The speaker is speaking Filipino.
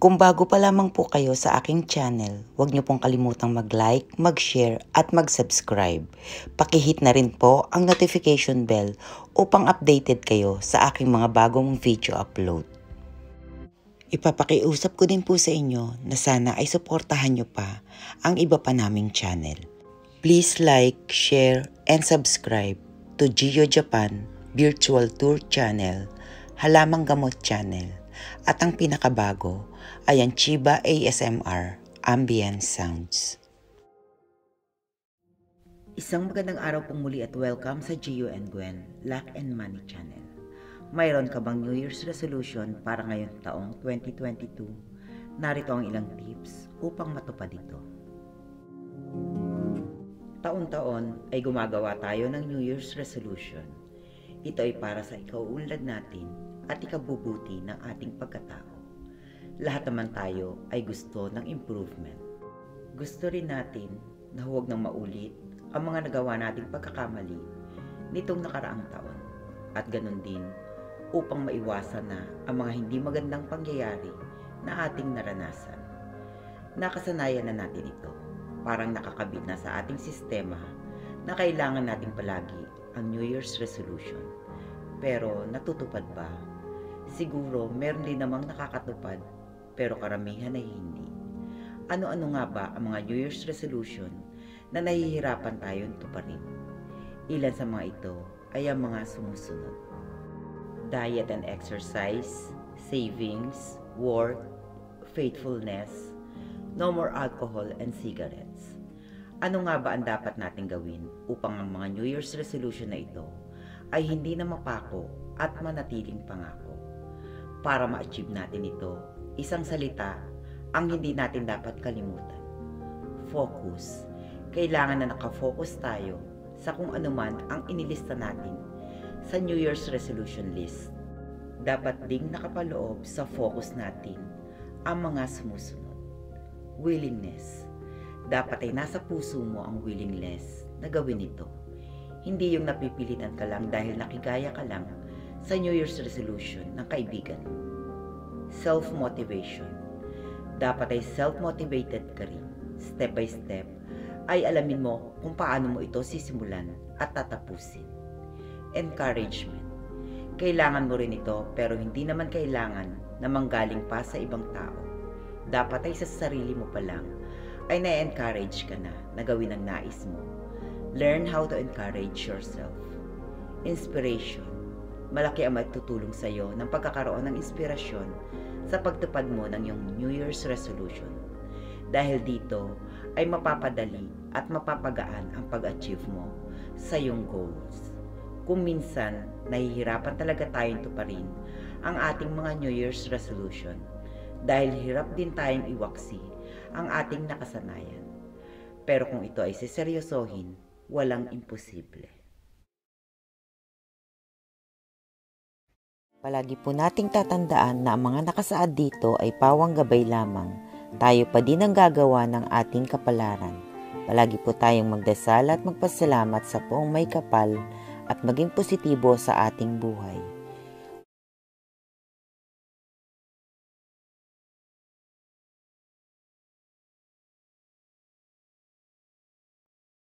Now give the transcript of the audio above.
Kung bago pa lamang po kayo sa aking channel, huwag niyo pong kalimutang mag-like, mag-share at mag-subscribe. Pakihit na rin po ang notification bell upang updated kayo sa aking mga bagong video upload. Ipapakiusap ko din po sa inyo na sana ay suportahan niyo pa ang iba pa naming channel. Please like, share, and subscribe to Gio Japan Virtual Tour Channel, Halamang Gamot Channel, at ang pinakabago ay ang Chiba ASMR Ambient Sounds. Isang magandang araw pong muli at welcome sa Gio and Gwen Luck and Money Channel. Mayroon ka bang New Year's resolution para ngayong taong 2022? Narito ang ilang tips upang matupad ito. Taon-taon ay gumagawa tayo ng New Year's resolution. Ito ay para sa ikauunlad natin at ikabubuti ng ating pagkatao. Lahat naman tayo ay gusto ng improvement. Gusto rin natin na huwag nang maulit ang mga nagawa nating pagkakamali nitong nakaraang taon. At ganun din upang maiwasan na ang mga hindi magandang pangyayari na ating naranasan. Nakasanayan na natin ito. Parang nakakabit na sa ating sistema na kailangan natin palagi ang New Year's resolution. Pero natutupad ba? Siguro meron din namang nakakatupad, pero karamihan ay hindi. Ano-ano nga ba ang mga New Year's resolution na nahihirapan tayong tuparin? Ilan sa mga ito ay ang mga sumusunod: diet and exercise, savings, work, faithfulness, no more alcohol and cigarettes. Ano nga ba ang dapat natin gawin upang ang mga New Year's resolution na ito ay hindi na mapako at manatiling pangako? Para ma-achieve natin ito, isang salita ang hindi natin dapat kalimutan: focus. Kailangan na nakafocus tayo sa kung anuman ang inilista natin sa New Year's resolution list. Dapat ding nakapaloob sa focus natin ang mga sumusunod. Willingness. Dapat ay nasa puso mo ang willingness na gawin ito. Hindi yung napipilitan ka lang dahil nakigaya ka lang sa New Year's resolution ng kaibigan. Self-motivation. Dapat ay self-motivated ka rin. Step by step ay alamin mo kung paano mo ito sisimulan at tatapusin. Encouragement. Kailangan mo rin ito pero hindi naman kailangan na manggaling pa sa ibang tao. Dapat ay sa sarili mo pa lang ay na-encourage ka na gawin ang nais mo. Learn how to encourage yourself. Inspiration. Malaki ang magtutulong sa iyo ng pagkakaroon ng inspirasyon sa pagtupad mo ng iyong New Year's resolution. Dahil dito ay mapapadali at mapapagaan ang pag-achieve mo sa iyong goals. Kung minsan nahihirapan talaga tayong tuparin ang ating mga New Year's resolution dahil hirap din tayong iwaksi ang ating nakasanayan. Pero kung ito ay seseryosohin, walang imposible. Palagi po nating tatandaan na ang mga nakasaad dito ay pawang gabay lamang. Tayo pa din ang gagawa ng ating kapalaran. Palagi po tayong magdasal at magpasalamat sa Poong may kapal at maging positibo sa ating buhay.